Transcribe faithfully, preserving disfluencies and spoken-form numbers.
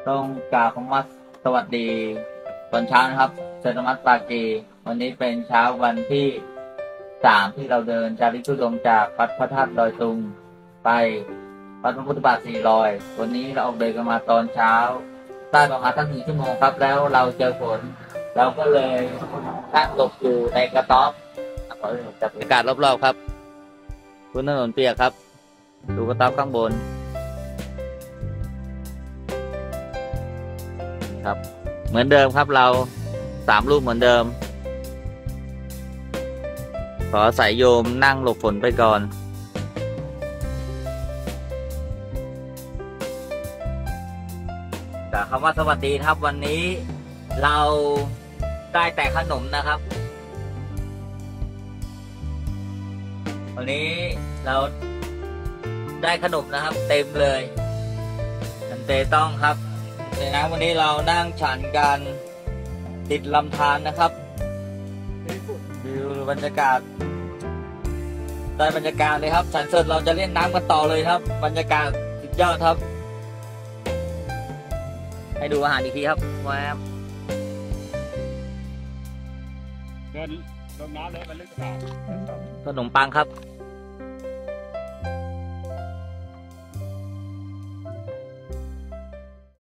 ต้องกราบคำว่าสวัสดีตอนเช้านะครับเซนมัสปากีวันนี้เป็นเช้าวันที่สามที่เราเดินจาริกธุดงค์จากวัดพระธาตุดอยตุงไปวัดพระพุทธบาทสี่รอยวันนี้เราออกเดินกันมาตอนเช้าได้ประมาณตั้งหนึ่งชั่วโมงครับแล้วเราเจอฝนเราก็เลยนั่งหลบอยู่ในกระต๊อบจับบรรยากาศรอบๆครับพื้นถนนเปียกครับดูกระต๊อบข้างบนครับเหมือนเดิมครับเราสามรูปเหมือนเดิมขอสายโยมนั่งหลบฝนไปก่อนแต่คำว่าสวัสดีครับวันนี้เราได้แต่ขนมนะครับวันนี้เราได้ขนมนะครับเต็มเลยนันเตต้องครับในนะวันนี้เรานั่งฉันกันติดลำธารนะครับดูบรรยากาศได้บรรยากาศเลยครับฉันเสร็จเราจะเล่นน้ำกันต่อเลยครับบรรยากาศสุดยอดครับให้ดูอาหารอีกทีครับแวบเดินลงน้ำเลยมันลึกกว่าขนมปังครับ